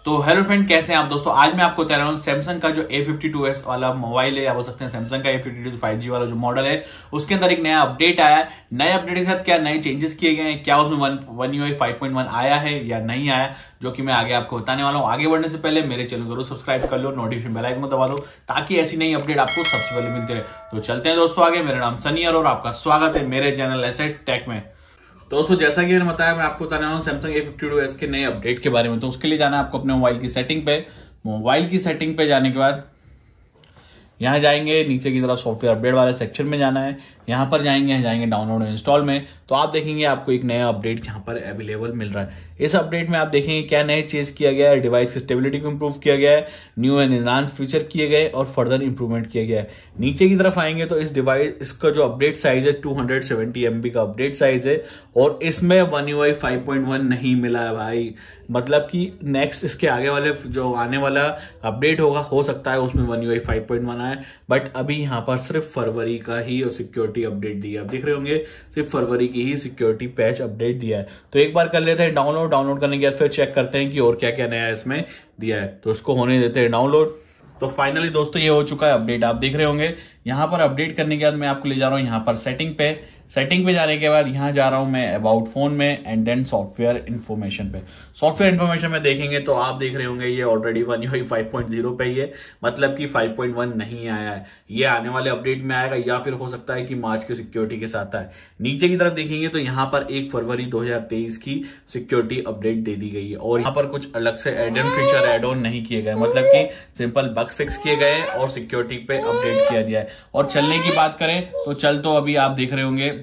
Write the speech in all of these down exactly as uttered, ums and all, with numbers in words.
तो hello friend, कैसे हैं आप दोस्तों। आज मैं आपको बता रहा हूँ सैमसंग का जो ए फिफ्टी टू एस वाला मोबाइल है, या बोल सकते हैं सैमसंग का A fifty two five G वाला जो मॉडल है, उसके अंदर एक नया अपडेट आया है। नए अपडेट के साथ क्या नए चेंजेस किए गए हैं, क्या उसमें one one U I five point one आया है या नहीं आया, जो कि मैं आगे आपको बताने वाला हूँ। आगे बढ़ने से पहले मेरे चैनल को जरूर सब्सक्राइब कर लो, नोटिफिकेशन बेल आइकन को दबा दो, ताकि ऐसी नई अपडेट आपको सबसे पहले मिलती रहे। तो चलते हैं दोस्तों आगे। मेरा नाम सनी है और आपका स्वागत है मेरे चैनल ऐसे टेक में। दोस्तों जैसा कि मैंने बताया, मैं आपको बताने वाला हूं Samsung A fifty two S के नए अपडेट के बारे में। तो उसके लिए जाना है आपको अपने मोबाइल की सेटिंग पे। मोबाइल की सेटिंग पे जाने के बाद यहां जाएंगे, नीचे की तरफ सॉफ्टवेयर अपडेट वाले सेक्शन में जाना है। यहां पर जाएंगे यहाँ जाएंगे डाउनलोड और इंस्टॉल में, तो आप देखेंगे आपको एक नया अपडेट यहाँ पर अवेलेबल मिल रहा है। इस अपडेट में आप देखेंगे क्या नए चेंज किया गया है। डिवाइस की स्टेबिलिटी को इंप्रूव किया गया है, न्यू एंड एनहांस्ड फीचर किए गए और फर्दर इंप्रूवमेंट किया गया है। नीचे की तरफ आएंगे तो इस डिवाइस इसका जो अपडेट साइज है टू सेवेंटी एम बी का अपडेट साइज है, और इसमें one U I five point one नहीं मिला है भाई। मतलब कि नेक्स्ट इसके आगे वाले जो आने वाला अपडेट होगा, हो सकता है उसमें one U I five point one आए, बट अभी यहाँ पर सिर्फ फरवरी का ही और सिक्योरिटी अपडेट दिया है। आप देख रहे होंगे सिर्फ फरवरी की ही सिक्योरिटी पैच अपडेट दिया है। तो एक बार कर लेते हैं डाउनलोड। डाउनलोड करने के बाद फिर चेक करते हैं कि और क्या क्या नया इसमें दिया है। तो इसको होने देते हैं डाउनलोड। तो फाइनली दोस्तों ये हो चुका है अपडेट, आप देख रहे होंगे। यहां पर अपडेट करने के बाद मैं आपको ले जा रहा हूं यहां पर सेटिंग पे। सेटिंग पे जाने के बाद यहां जा रहा हूं मैं अबाउट फोन में एंड देन सॉफ्टवेयर इन्फॉर्मेशन पे। सॉफ्टवेयर इन्फॉर्मेशन में देखेंगे तो आप देख रहे होंगे ये already one U I five point zero पे ही है, मतलब कि फाइव पॉइंट वन नहीं आया है। ये आने वाले अपडेट में आएगा, या फिर हो सकता है कि मार्च की सिक्योरिटी के साथ आए। नीचे की तरफ देखेंगे तो यहाँ पर एक फरवरी दो हजार तेईस की सिक्योरिटी अपडेट दे दी गई है, और यहाँ पर कुछ अलग से add on feature add on नहीं किए गए, मतलब कि सिंपल बग्स फिक्स किए गए और सिक्योरिटी पे अपडेट किया गया है। और चलने की बात करें तो चल तो अभी आप देख रहे होंगे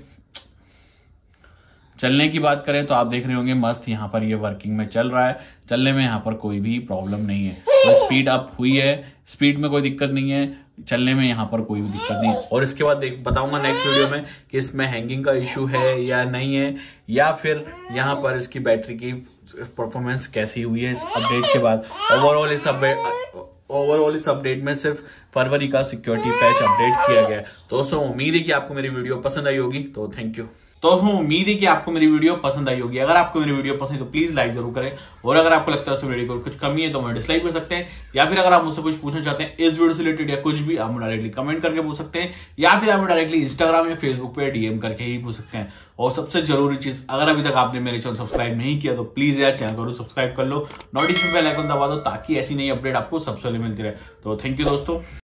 चलने की बात करें तो आप देख रहे होंगे मस्त यहाँ पर ये वर्किंग में चल रहा है। चलने में यहाँ पर कोई भी प्रॉब्लम नहीं है। तो स्पीड अप हुई है, स्पीड में कोई दिक्कत नहीं है, चलने में यहाँ पर कोई भी दिक्कत नहीं है। और इसके बाद देख बताऊंगा नेक्स्ट वीडियो में कि इसमें हैंगिंग का इशू है या नहीं है, या फिर यहाँ पर इसकी बैटरी की परफॉर्मेंस कैसी हुई है इस अपडेट के बाद। ओवरऑल इस अपडेट ओवरऑल इस अपडेट में सिर्फ फरवरी का सिक्योरिटी पैच अपडेट किया गया है। तो दोस्तों उम्मीद है कि आपको मेरी वीडियो पसंद आई होगी। तो थैंक यू। तो दोस्तों उम्मीद है कि आपको मेरी वीडियो पसंद आई होगी। अगर आपको मेरी वीडियो पसंद है तो प्लीज लाइक जरूर करें, और अगर आपको लगता है उस वीडियो को कुछ कमी है तो मैं डिसलाइक कर सकते हैं, या फिर अगर आप मुझसे कुछ पूछना चाहते हैं इस वीडियो से रिलेटेड या कुछ भी, आप डायरेक्टली कमेंट करके पूछ सकते हैं, या फिर आप डायरेक्टली इंस्टाग्राम या फेसबुक पे डीएम करके ही पूछ सकते हैं। और सबसे जरूरी चीज, अगर अभी तक आपने मेरे चैनल सब्सक्राइब नहीं किया तो प्लीज यार चैनल को सब्सक्राइब कर लो, नोटिफिकेशन बेल आइकन दबा दो, ताकि ऐसी नई अपडेट आपको सबसे पहले मिलती रहे। तो थैंक यू दोस्तों।